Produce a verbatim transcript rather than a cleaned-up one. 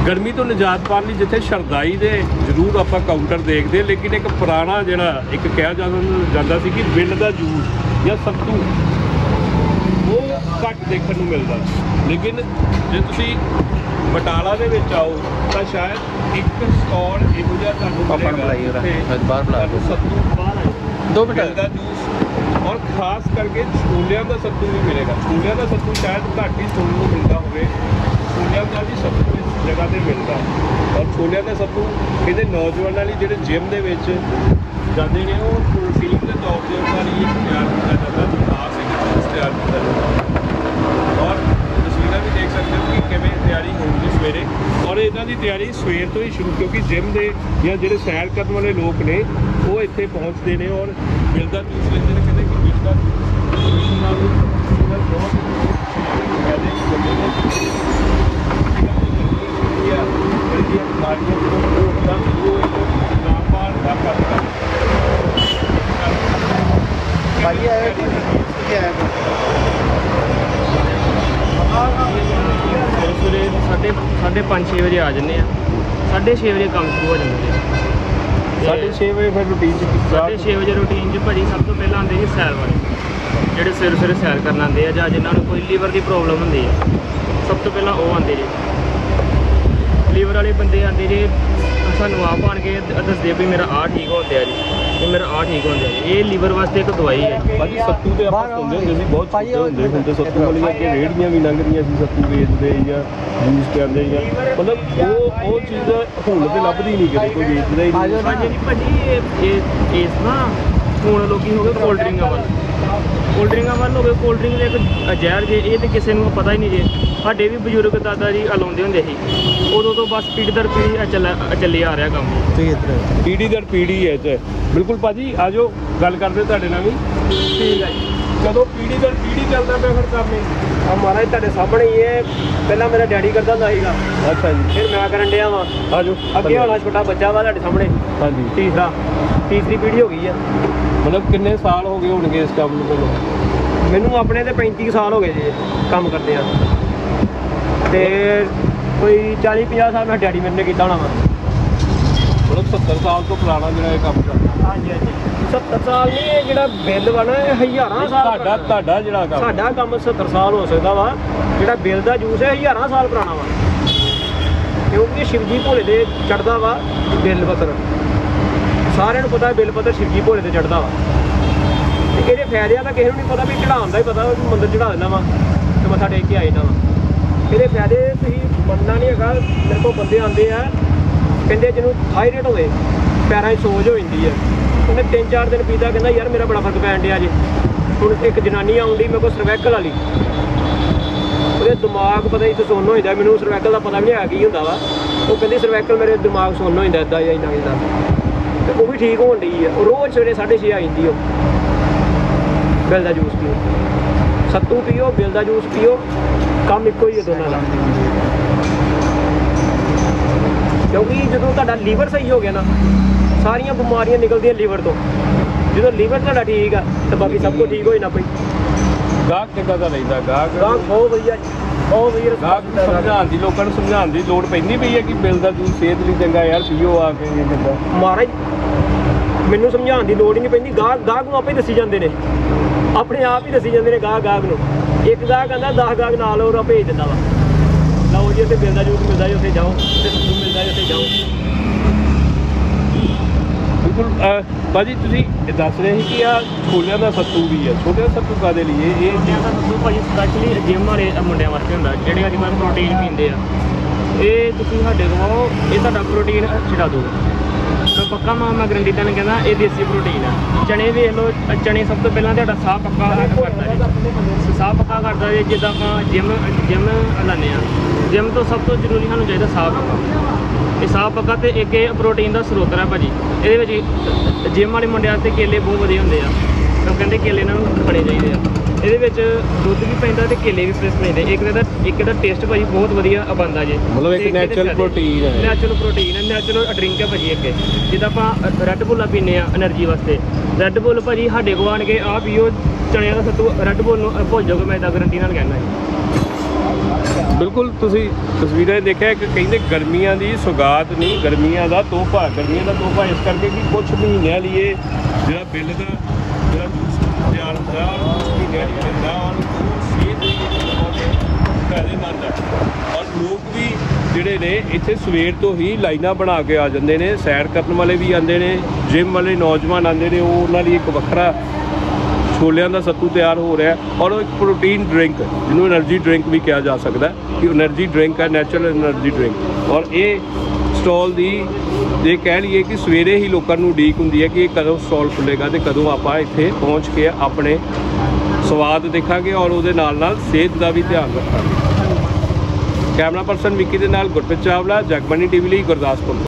गर्मी तो निजात पाने ਲਈ ਜਿੱਥੇ ਸ਼ਰਦਾਈ ਦੇ ਜ਼ਰੂਰ ਆਪਾਂ ਕਾਊਂਟਰ ਦੇਖਦੇ, ਲੇਕਿਨ ਇੱਕ ਪੁਰਾਣਾ ਜਿਹੜਾ ਇੱਕ ਕਿਹਾ ਜਾਂਦਾ ਸੀ ਕਿ ਬਿੱਲ ਦਾ ਜੂਸ ਜਾਂ ਸੱਤੂ ਉਹ ਘੱਟ ਦੇਖਣ ਨੂੰ ਮਿਲਦਾ। ਲੇਕਿਨ ਜੇ ਤੁਸੀਂ ਬਟਾਲਾ ਦੇ ਵਿੱਚ ਆਓ ਤਾਂ ਸ਼ਾਇਦ ਇੱਕ ਸਟਾਲ ਇਹੋ ਜਿਹਾ ਤੁਹਾਨੂੰ ਮਿਲੇਗਾ ਬਾਹਰ ਬੁਲਾ ਲਓ ਸੱਤੂ ਦੋ ਬਿੱਲ ਦਾ ਜੂਸ और खास करके छोलिया का सत्तू भी मिलेगा। छोलिया का सत्तू शायद घट ही सुनने को मिलता हो, छोलिया का भी सत्तू इस जगह पर मिलता और छोलिया का सत्तू कहते नौजवानों लिए जो जिम के जाते हैं वो प्रोटीन के तौर पर उन्होंने लिए तैयार किया जाता है, खास एक जूस तैयार किया जाता है। और तस्वीर भी देख सकते हो कि किमें तैयारी होगी सवेरे, और इन्हों की तैयारी सवेर तो ही शुरू, क्योंकि जिम के या जो सैर करने वाले लोग ने वो इतने पहुँचते हैं और बिल का जूस लेते हैं। कहते कि बिल का साढ़े साढ़े पाँच छे बजे आ जाने, साढ़े छे बजे काम शुरू हो जाते हैं। साढ़े छे बजे फिर रूटीन साढ़े छे बजे रूटीन च भाजी सब तो पहले आते जी सैर वाले, ਜਿਹੜੇ ਸਵੇਰੇ ਸਵੇਰੇ ਸੈਰ ਕਰਨ ਆਉਂਦੇ ਆ ਜਾਂ ਜਿਨ੍ਹਾਂ ਨੂੰ ਕੋਈ ਲੀਵਰ ਦੀ ਪ੍ਰੋਬਲਮ ਹੁੰਦੀ ਹੈ, ਸਭ ਤੋਂ ਪਹਿਲਾਂ ਉਹ ਆਉਂਦੇ ਜੀ। ਲੀਵਰ ਵਾਲੇ ਬੰਦੇ ਆਉਂਦੇ ਜੀ, ਸਾਨੂੰ ਆਪ ਆਣ ਕੇ ਦੱਸਦੇ ਵੀ ਮੇਰਾ ਆਹ ਠੀਕ ਹੋ ਗਿਆ ਜੀ, ਇਹ ਮੇਰਾ ਆਹ ਠੀਕ ਹੋ ਗਿਆ ਜੀ। ਇਹ ਲੀਵਰ ਵਾਸਤੇ ਇੱਕ ਦਵਾਈ ਹੈ ਭਾਜੀ। ਸੱਤੂ ਤੇ ਆਪਾਂ ਸੁਣਦੇ ਹੁੰਦੇ ਸੀ ਬਹੁਤ ਛੋਟੇ ਹੁੰਦੇ ਹੁੰਦੇ ਸੱਤੂ ਵਾਲੀਆਂ ਅੱਗੇ ਰੇਹੜੀਆਂ ਵੀ ਲੰਘਦੀਆਂ ਸੀ, ਸੱਤੂ ਵੇਚਦੇ ਜਾਂ ਜੂਸ ਕਹਿੰਦੇ ਜਾਂ ਮਤਲਬ ਉਹ ਉਹ ਚੀਜ਼ ਹੁਣ ਤੇ ਲੱਭਦੀ ਨਹੀਂ ਕਿਤੇ, ਕੋਈ ਵੇਚਦਾ ਹੀ ਨਹੀਂ। ਭਾਜੀ ਭਾਜੀ ਇਹ ਇਸ ਨਾ ਹੁਣ ਲੋਕੀ ਹੋ ਗਏ ਕੋਲਡ ਡਰਿੰਕਾਂ ਵੱਲ, ਕੋਲਡ ਡਰਿੰਕਾਂ ਵੱਲ ਹੋ ਗਏ। ਕੋਲਡ ਡਰਿੰਕ ਦੇ ਇੱਕ ਜ਼ਹਿਰ ਜੇ ਇਹ ਤਾਂ ਕਿਸੇ ਨੂੰ ਪਤਾ ਹੀ ਨਹੀਂ ਜੇ। ਸਾਡੇ ਵੀ ਬਜ਼ੁਰਗ ਦਾਦਾ ਜੀ ਲਾਉਂਦੇ ਹੁੰਦੇ ਸੀ, ਉਦੋਂ ਤੋਂ ਬਸ ਪੀੜੀ ਦਰ ਪੀੜੀ ਚੱਲ ਚੱਲੀ ਆ ਰਿਹਾ ਕੰਮ, ਪੀੜੀ ਦਰ ਪੀੜੀ ਹੈ ਚ। ਬਿਲਕੁਲ ਭਾਜੀ ਆ ਜਾਓ ਗੱਲ ਕਰਦੇ ਤੁਹਾਡੇ ਨਾਲ ਵੀ। ਠੀਕ ਹੈ ਜੀ। ਕਦੋਂ ਪੀੜੀ ਦਰ ਪੀੜੀ ਚੱਲਦਾ ਪਿਆ ਫਿਰ ਕੰਮ ਇਹ? ਆ ਮਹਾਰਾਜ ਤੁਹਾਡੇ ਸਾਹਮਣੇ ਹੀ ਹੈ, ਪਹਿਲਾਂ ਮੇਰਾ ਡੈਡੀ ਕਰਦਾ ਹੁੰਦਾ ਸੀਗਾ, ਅੱਛਾ ਜੀ, ਫਿਰ ਮੈਂ ਕਰਨ ਡਿਆ ਵਾਂ। ਆ ਜਾਓ ਅੱਗੇ ਹੋਣਾ ਛੋਟਾ ਬੱਚਾ ਵਾ ਤੁਹਾਡੇ ਸਾਹਮਣੇ, ਹਾਂਜੀ ਤੀਸਰਾ ਤੀਸਰੀ ਪੀੜੀ ਹੋ ਗਈ ਹੈ। ਮਤਲਬ ਕਿੰਨੇ ਸਾਲ ਹੋ ਗਏ ਹੋਣਗੇ ਇਸ ਕੰਮ ਨੂੰ? ਮੈਨੂੰ ਆਪਣੇ ਤੇ ਪੈਂਤੀ ਸਾਲ ਹੋ ਗਏ ਜੀ ਕੰਮ ਕਰਦੇ ਆ, ਤੇ ਕੋਈ ਚਾਲੀ ਪੰਜਾਹ ਸਾਲ ਮੈਂ ਡੈਡੀ ਮੇਰੇ ਨੇ ਕੀਤਾ ਹੋਣਾ ਵਾ। ਮਤਲਬ ਸੱਤਰ ਸਾਲ ਤੋਂ ਪੁਰਾਣਾ ਜਿਹੜਾ ਇਹ ਕੰਮ ਕਰਦਾ। ਹਾਂਜੀ ਹਾਂਜੀ ਸੱਤਰ ਸਾਲ ਨਹੀਂ, ਇਹ ਜਿਹੜਾ ਬਿੱਲ ਵਾ ਨਾ ਇਹ ਹਜ਼ਾਰਾਂ ਸਾਲ ਤੁਹਾਡਾ ਤੁਹਾਡਾ ਜਿਹੜਾ ਕੰਮ ਸਾਡਾ ਕੰਮ ਸੱਤਰ ਸਾਲ ਹੋ ਸਕਦਾ ਵਾ। ਜਿਹੜਾ ਬਿੱਲ ਦਾ ਜੂਸ ਹੈ ਹਜ਼ਾਰਾਂ ਸਾਲ ਪੁਰਾਣਾ ਵਾ, ਕਿਉਂਕਿ ਸ਼ਿਵਜੀ ਭੋਲੇ ਦੇ ਚੜ੍ਹਦਾ ਵਾ ਬਿੱਲ ਪੱਤਰ। ਸਾਰਿਆਂ ਨੂੰ ਪਤਾ ਬਿੱਲ ਪੱਤਰ ਸ਼ਿਵਜੀ ਭੋਲੇ ਤੇ ਚੜ੍ਹਦਾ ਵਾ, ਤੇ ਇਹਦੇ ਫਾਇਦਿਆਂ ਦਾ ਕਿਸੇ ਨੂੰ ਨਹੀਂ ਪਤਾ, ਵੀ ਚੜ੍ਹਾਉਣ ਦਾ ਹੀ ਪਤਾ, ਮੰਦਰ ਚੜ੍ਹਾ ਦਿੰਦਾ ਵਾ ਤੇ ਮੱਥਾ ਟੇਕ ਕੇ ਆ ਜਾਂਦਾ ਵਾ। ਇਹਦੇ ਫਾਇਦੇ ਤੁਸੀਂ ਮੰਨਣਾ ਨਹੀਂ ਹੈਗਾ। ਮੇਰੇ ਕੋਲ ਬੰਦੇ ਆਉਂਦੇ ਆ, ਕਹਿੰਦੇ ਜਿਹਨੂੰ ਥਾਇਰਾਇਡ ਹੋਵੇ, ਪੈਰਾਂ 'ਚ ਸੋਜ ਹੋ ਜਾਂਦੀ ਹੈ, ਉਹਨੇ ਤਿੰਨ ਚਾਰ ਦਿਨ ਪੀਤਾ, ਕਹਿੰਦਾ ਯਾਰ ਮੇਰਾ ਬੜਾ ਫਰਕ ਪੈਣ ਡਿਆ ਜੇ। ਹੁਣ ਇੱਕ ਜਨਾਨੀ ਆਉਂਦੀ ਮੇਰੇ ਕੋਲ ਸਰਵੈਕਲ ਵਾਲੀ, ਉਹਦੇ ਦਿਮਾਗ ਪਤਾ ਨਹੀਂ ਸੁੰਨ ਹੋ ਜਾਂਦਾ, ਮੈਨੂੰ ਸਰਵੈਕਲ ਦਾ ਪਤਾ ਵੀ ਨਹੀਂ ਹੈ ਕੀ ਹੁੰਦਾ ਵਾ। ਉਹ ਕਹਿੰਦੀ ਸਰਵੈਕਲ ਮੇਰੇ ਦਿਮਾਗ ਸੁੰਨ ਹੋ ਜਾਂਦਾ ਇੱਦਾਂ ਜਾਂ ਇੰਨਾ ਇੱਦਾਂ, ਤੇ ਉਹ ਵੀ ਠੀਕ ਹੋਣ ਡਈ ਆ। ਉਹ ਰੋਜ਼ ਸਵੇਰੇ ਸਾਢੇ ਛੇ ਆ ਜਾਂਦੀ, ਉਹ ਬਿੱਲ ਦਾ ਜੂਸ ਪੀਓ, ਸੱਤੂ ਪੀਓ, ਬਿੱਲ ਦਾ ਜੂਸ ਪੀਓ, ਕੰਮ ਇੱਕੋ ਹੀ ਹੈ ਦੋਨਾਂ ਦਾ। ਕਿਉਂਕਿ ਜਦੋਂ ਤੁਹਾਡਾ ਲੀਵਰ ਸਹੀ ਹੋ ਗਿਆ ਨਾ, ਸਾਰੀਆਂ ਬਿਮਾਰੀਆਂ ਨਿਕਲਦੀਆਂ ਲੀਵਰ ਤੋਂ। ਜਦੋਂ ਲੀਵਰ ਤੁਹਾਡਾ ਠੀਕ ਆ ਤਾਂ ਬਾਕੀ ਸਭ ਕੁਝ ਠੀਕ ਹੋ ਜਾਣਾ। ਪਈ ਗਾਹਕ ਕਿੱਦਾਂ ਦਾ ਰਹਿੰਦਾ? ਗਾਹਕ ਗਾਹਕ ਬਹੁਤ ਵਧੀਆ, ਬਹੁਤ ਵਧੀਆ। ਗਾਹਕ ਸਮਝਾਉਣ ਦੀ, ਲੋਕਾਂ ਨੂੰ ਸਮਝਾਉਣ ਦੀ ਲੋੜ ਪੈਂਦੀ ਪਈ ਹੈ ਕਿ ਬਿੱਲ ਦਾ ਜੂਸ ਸਿਹਤ ਲਈ ਚੰਗਾ ਯਾਰ, ਪੀਓ ਆ ਕੇ। ਜਿੱਦਾਂ ਮਹਾਰਾਜ ਮੈਨੂੰ ਸਮਝਾਉਣ ਦੀ ਲੋੜ ਹੀ ਨਹੀਂ ਪੈਂਦੀ, ਗਾਹਕ ਗਾਹਕ ਨੂੰ ਆਪੇ ਦੱਸੀ ਜਾਂਦੇ ਨੇ, ਆਪਣੇ ਆਪ ਹੀ ਦੱਸੀ ਜਾਂਦੇ ਨੇ ਗਾਹਕ ਗਾਹਕ ਨੂੰ। ਇੱਕ ਗਾਹਕ ਕਹਿੰਦਾ ਦਸ ਗਾਹਕ ਨਾਲ ਹੋਰ ਭੇਜ ਦਿੰਦਾ ਵਾ, ਲਓ ਜੀ ਉੱਥੇ ਬਿੱਲ ਦਾ ਜੂਸ ਮਿਲਦਾ ਜੀ, ਉੱਥੇ ਜਾਓ, ਉੱਥੇ ਸੱਤੂ ਮਿਲਦਾ ਜੀ, ਉੱਥੇ ਜਾਓ। ਬਿਲਕੁਲ ਭਾਜੀ ਤੁਸੀਂ ਦੱਸ ਰਹੇ ਸੀ ਕਿ ਆ ਛੋਲਿਆਂ ਦਾ ਸੱਤੂ ਵੀ ਹੈ। ਛੋਲਿਆਂ ਦਾ ਸੱਤੂ ਕਾਹਦੇ ਲਈ? ਇਹ ਇਹ ਛੋਲਿਆਂ ਦਾ ਸੱਤੂ ਭਾਜੀ ਸਪੈਸ਼ਲੀ ਜਿਮ ਵਾਲੇ ਮੁੰਡਿਆਂ ਵਾਸਤੇ ਹੁੰਦਾ, ਜਿਹੜੇ ਅੱਜ ਕੱਲ੍ਹ ਪ੍ਰੋਟੀਨ ਪੀਂਦੇ ਆ। ਇਹ ਤੁਸੀਂ ਸਾਡੇ ਕੋਲ ਇਹ ਤੁਹਾਡਾ ਪ੍ਰੋਟੀਨ ਛਡਾ ਦੂਗਾ ਪੱਕਾ। ਮੈਂ ਮੈਂ ਗਰੰਟੀ ਤੁਹਾਨੂੰ ਕਹਿੰਦਾ ਇਹ ਦੇਸੀ ਪ੍ਰੋਟੀਨ ਆ। ਚਣੇ ਵੇਖ ਲਓ, ਚਣੇ ਸਭ ਤੋਂ ਪਹਿਲਾਂ ਤੁਹਾਡਾ ਸਾਹ ਪੱਕਾ ਕਰਦਾ ਜੀ, ਸਾਹ ਪੱਕਾ ਕਰਦਾ ਜੀ। ਜਿੱਦਾਂ ਆਪਾਂ ਜਿਮ ਜਿਮ ਲਾਉਂਦੇ ਹਾਂ, ਜਿਮ ਤੋਂ ਸਭ ਤੋਂ ਜ਼ਰੂਰੀ ਸਾਨੂੰ ਚਾਹੀਦਾ ਸਾਹ ਪੱਕਾ। ਇਹ ਸਾਹ ਪੱਕਾ ਤੇ ਇੱਕ ਇਹ ਪ੍ਰੋਟੀਨ ਦਾ ਸਰੋਤ ਹੈ ਭਾਜੀ। ਇਹਦੇ ਵਿੱਚ ਜਿਮ ਵਾਲੇ ਮੁੰਡਿਆਂ ਤੇ ਕੇਲੇ ਬਹੁਤ ਵਧੀਆ ਹੁੰਦੇ ਆ, ਤਾਂ ਕਹਿੰਦੇ ਕੇਲੇ ਇਹਨਾਂ ਨੂੰ ਖਾਣੇ ਚਾਹੀਦੇ ਆ। ਇਹਦੇ ਵਿੱਚ ਦੁੱਧ ਵੀ ਪੈਂਦਾ ਤੇ ਕੇਲੇ ਵੀ ਫਰੈਸ਼ ਪੈਂਦੇ। ਇੱਕ ਇਹਦਾ ਇੱਕ ਇਹਦਾ ਟੇਸਟ ਭਾਜੀ ਬਹੁਤ ਵਧੀਆ ਬਣਦਾ ਜੇ। ਮਤਲਬ ਇੱਕ ਨੈਚੁਰਲ ਪ੍ਰੋਟੀਨ ਹੈ, ਨੈਚੁਰਲ ਪ੍ਰੋਟੀਨ ਹੈ, ਨੈਚੁਰਲ ਡਰਿੰਕ ਹੈ ਭਾਜੀ। ਅੱਗੇ ਜਿੱਦਾਂ ਆਪਾਂ ਰੈੱਡ ਬੁੱਲ ਪੀਂਦੇ ਆ ਐਨਰਜੀ ਵਾਸਤੇ, ਰੈੱਡ ਬੁੱਲ ਭਾਜੀ ਸਾਡੇ ਕੋਲ ਆਣ ਕੇ ਆ ਪੀਓ ਚਣਿਆਂ ਦਾ ਸੱਤੂ। ਰੈੱਡ ਬੁੱਲ ਨੂੰ ਭੁੱਲ ਜਾਓਗੇ, ਮੈਂ ਤਾਂ ਗਰੰਟੀ ਨਾਲ ਕਹਿਣਾ ਜੀ। ਬਿਲਕੁਲ ਤੁਸੀਂ ਤਸਵੀਰਾਂ ਦੇਖਿਆ ਕਿ ਕਹਿੰਦੇ ਗਰਮੀਆਂ ਦੀ ਸੁਗਾਤ ਨਹੀਂ, ਗਰਮੀਆਂ ਦਾ ਤੋਹਫਾ। ਗਰਮੀਆਂ ਦਾ ਤੋਹਫਾ ਇਸ ਕਰਕੇ ਕਿ ਕੁਝ ਮਹੀਨਿਆਂ ਲਈ ਇਹ ਜਿਹੜਾ ਬਿੱਲ ਦਾ ਜਿਹੜਾ ਜੂਸ ਤਿਆਰ ਹੁੰਦਾ ਔਰ ਕੁਝ ਮਹੀਨਿਆਂ ਲਈ ਮਿਲਦਾ ਔਰ ਉਹ ਸਿਹਤ ਲਈ ਬਹੁਤ ਫਾਇਦੇਮੰਦ ਹੈ। ਔਰ ਲੋਕ ਵੀ ਜਿਹੜੇ ਨੇ ਇੱਥੇ ਸਵੇਰ ਤੋਂ ਹੀ ਲਾਈਨਾਂ ਬਣਾ ਕੇ ਆ ਜਾਂਦੇ ਨੇ, ਸੈਰ ਕਰਨ ਵਾਲੇ ਵੀ ਆਉਂਦੇ ਨੇ, ਜਿਮ ਵਾਲੇ ਨੌਜਵਾਨ ਆਉਂਦੇ ਨੇ, ਉਹ ਉਹਨਾਂ ਲਈ ਇੱਕ ਵੱਖਰਾ ਛੋਲਿਆਂ ਦਾ ਸੱਤੂ ਤਿਆਰ ਹੋ ਰਿਹਾ ਔਰ ਉਹ ਇੱਕ ਪ੍ਰੋਟੀਨ ਡਰਿੰਕ ਜਿਹਨੂੰ એનર્ਜੀ ਡਰਿੰਕ ਵੀ ਕਿਹਾ ਜਾ ਸਕਦਾ ਕਿ એનર્ਜੀ ਡਰਿੰਕ ਹੈ, ਨੈਚੁਰਲ એનર્ਜੀ ਡਰਿੰਕ। ਔਰ ਇਹ ਸਟਾਲ ਦੀ ਜੇ ਕਹਿ ਲਈਏ ਕਿ ਸਵੇਰੇ ਹੀ ਲੋਕਾਂ ਨੂੰ ਉਡੀਕ ਹੁੰਦੀ ਹੈ ਕਿ ਇਹ ਕਦੋਂ ਸਟਾਲ ਖੁੱਲ੍ਹੇਗਾ ਅਤੇ ਕਦੋਂ ਆਪਾਂ ਇੱਥੇ ਪਹੁੰਚ ਕੇ ਆਪਣੇ ਸਵਾਦ ਦੇਖਾਂਗੇ ਔਰ ਉਹਦੇ ਨਾਲ ਨਾਲ ਸਿਹਤ ਦਾ ਵੀ ਧਿਆਨ ਰੱਖਾਂਗੇ। ਕੈਮਰਾ ਪਰਸਨ ਵਿੱਕੀ ਦੇ ਨਾਲ ਗੁਰਪ੍ਰੀਤ ਚਾਵਲਾ, ਜਗਬਾਣੀ ਟੀਵੀ ਲਈ ਗੁਰਦਾਸਪੁਰ।